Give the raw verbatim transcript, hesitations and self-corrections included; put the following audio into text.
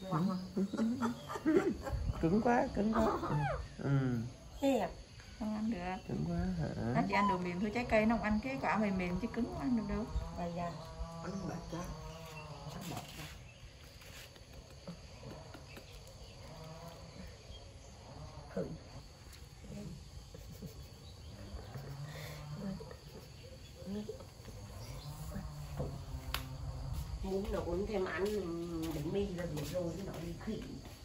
Cứng quá, cứng quá. Ừ. Thiệt. Không ăn được. Cứng quá hả? Nó chỉ ăn đồ mềm thôi, trái cây nó không ăn cái quả mềm mềm chứ cứng không ăn được đâu. Bây giờ ăn bật ra. Ăn bật ra. Thử. Muốn nấu thêm ăn bánh mì là được rồi, chứ nó đi khỉ.